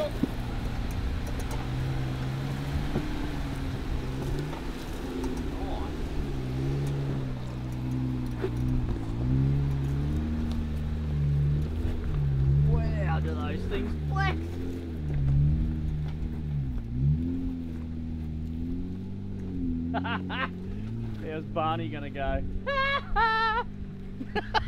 Wow, do those things flex? How's Barney gonna go?